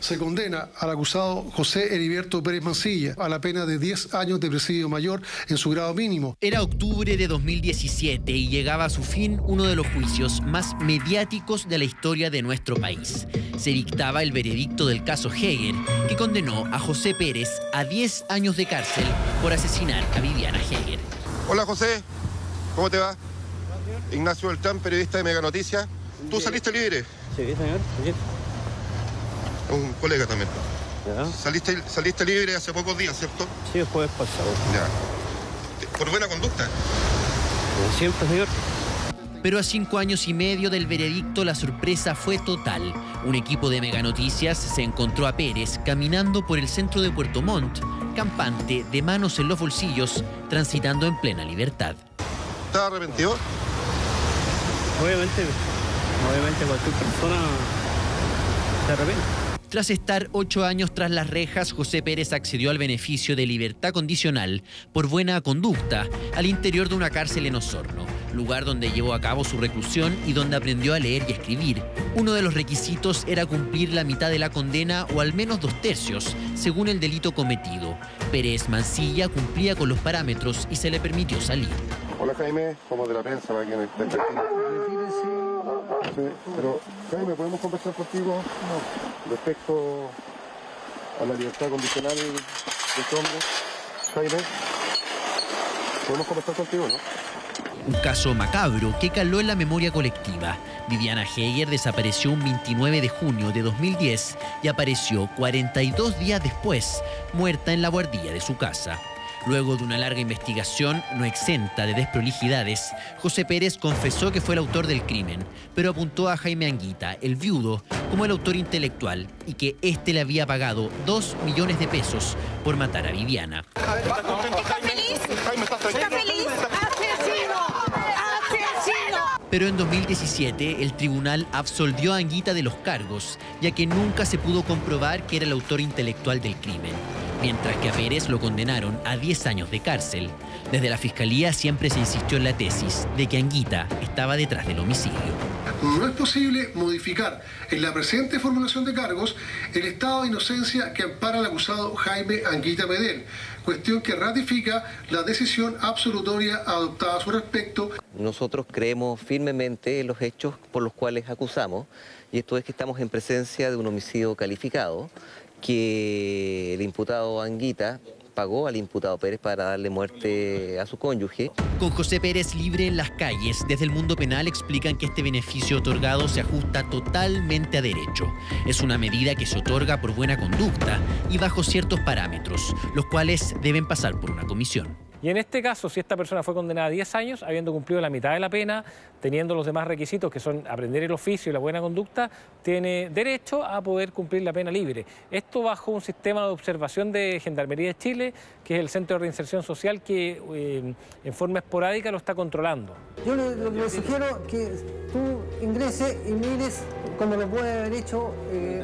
Se condena al acusado José Heriberto Pérez Mancilla a la pena de 10 años de presidio mayor en su grado mínimo. Era octubre de 2017 y llegaba a su fin uno de los juicios más mediáticos de la historia de nuestro país. Se dictaba el veredicto del caso Heger, que condenó a José Pérez a 10 años de cárcel por asesinar a Viviana Heger. Hola José, ¿cómo te va? Ignacio Beltrán, periodista de Mega Noticias. ¿Tú saliste libre? Sí, señor. Sí. Un colega también. Ya. Saliste libre hace pocos días, ¿cierto? Sí, el jueves pasado. Ya. ¿Por buena conducta? Siempre, señor. Pero a 5 años y medio del veredicto la sorpresa fue total. Un equipo de Mega Noticias se encontró a Pérez caminando por el centro de Puerto Montt, campante, de manos en los bolsillos, transitando en plena libertad. ¿Estás arrepentido? Obviamente cualquier persona se arrepiente. Tras estar 8 años tras las rejas, José Pérez accedió al beneficio de libertad condicional por buena conducta al interior de una cárcel en Osorno, lugar donde llevó a cabo su reclusión y donde aprendió a leer y escribir. Uno de los requisitos era cumplir la mitad de la condena o al menos 2/3, según el delito cometido. Pérez Mancilla cumplía con los parámetros y se le permitió salir. Hola Jaime, somos de la prensa para quien está Sí, pero Jaime, ¿podemos conversar contigo respecto a la libertad condicional de este hombre? Jaime, ¿podemos conversar contigo, no? Un caso macabro que caló en la memoria colectiva. Viviana Heger desapareció un 29 de junio de 2010 y apareció 42 días después, muerta en la buhardilla de su casa. Luego de una larga investigación no exenta de desprolijidades, José Pérez confesó que fue el autor del crimen, pero apuntó a Jaime Anguita, el viudo, como el autor intelectual y que éste le había pagado 2 millones de pesos por matar a Viviana. ¿Está feliz? ¿Está feliz? Pero en 2017 el tribunal absolvió a Anguita de los cargos, ya que nunca se pudo comprobar que era el autor intelectual del crimen, mientras que a Pérez lo condenaron a 10 años de cárcel. Desde la Fiscalía siempre se insistió en la tesis de que Anguita estaba detrás del homicidio. No es posible modificar en la presente formulación de cargos el estado de inocencia que ampara al acusado Jaime Anguita Medel, cuestión que ratifica la decisión absolutoria adoptada a su respecto. Nosotros creemos firmemente en los hechos por los cuales acusamos, y esto es que estamos en presencia de un homicidio calificado, que el imputado Anguita pagó al imputado Pérez para darle muerte a su cónyuge. Con José Pérez libre en las calles, desde el mundo penal explican que este beneficio otorgado se ajusta totalmente a derecho. Es una medida que se otorga por buena conducta y bajo ciertos parámetros, los cuales deben pasar por una comisión. Y en este caso, si esta persona fue condenada a 10 años, habiendo cumplido la mitad de la pena, teniendo los demás requisitos, que son aprender el oficio y la buena conducta, tiene derecho a poder cumplir la pena libre. Esto bajo un sistema de observación de Gendarmería de Chile, que es el Centro de Reinserción Social, que en forma esporádica lo está controlando. Yo le sugiero que tú ingreses y mires como lo puede haber hecho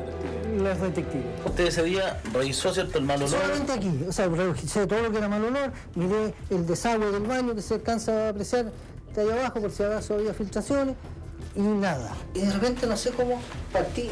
los detectives. Usted ese día revisó, ¿cierto?, el mal olor. Solamente aquí, o sea, revisé todo lo que era mal olor, miré el desagüe del baño que se alcanza a apreciar de ahí abajo por si acaso había filtraciones y nada. Y de repente no sé cómo partí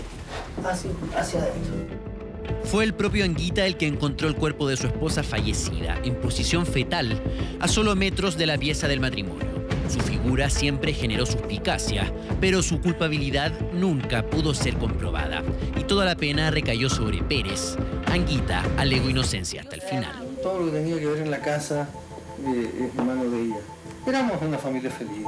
hacia adentro. Fue el propio Anguita el que encontró el cuerpo de su esposa fallecida, en posición fetal, a solo metros de la pieza del matrimonio. Su figura siempre generó suspicacia, pero su culpabilidad nunca pudo ser comprobada y toda la pena recayó sobre Pérez. Anguita alegó inocencia hasta el final. Todo lo que tenía que ver en la casa en manos de ella. Éramos una familia feliz.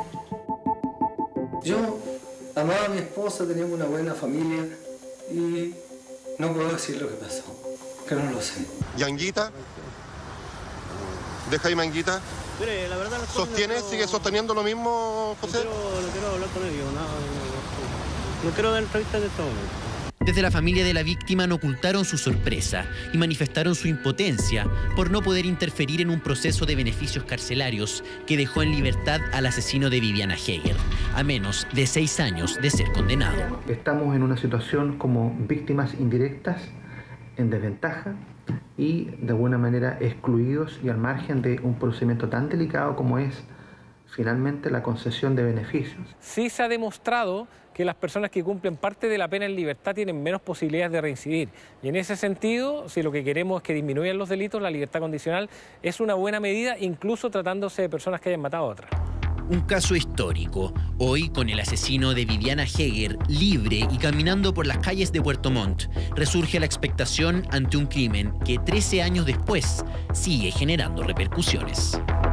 Yo amaba a mi esposa, teníamos una buena familia y no puedo decir lo que pasó, que no lo sé. ¿Y Anguita? ¿De Jaime Anguita? Mire, la verdad, ¿Sigue sosteniendo lo mismo, José? No quiero hablar con ellos, no quiero dar entrevistas de este momento. Desde la familia de la víctima no ocultaron su sorpresa y manifestaron su impotencia por no poder interferir en un proceso de beneficios carcelarios que dejó en libertad al asesino de Viviana Heger, a menos de 6 años de ser condenado. Estamos en una situación como víctimas indirectas, en desventaja y de alguna manera excluidos y al margen de un procedimiento tan delicado como es finalmente la concesión de beneficios. Sí se ha demostrado que las personas que cumplen parte de la pena en libertad tienen menos posibilidades de reincidir. Y en ese sentido, si lo que queremos es que disminuyan los delitos, la libertad condicional es una buena medida, incluso tratándose de personas que hayan matado a otras. Un caso histórico, hoy con el asesino de Viviana Heger libre y caminando por las calles de Puerto Montt, resurge la expectación ante un crimen que 13 años después sigue generando repercusiones.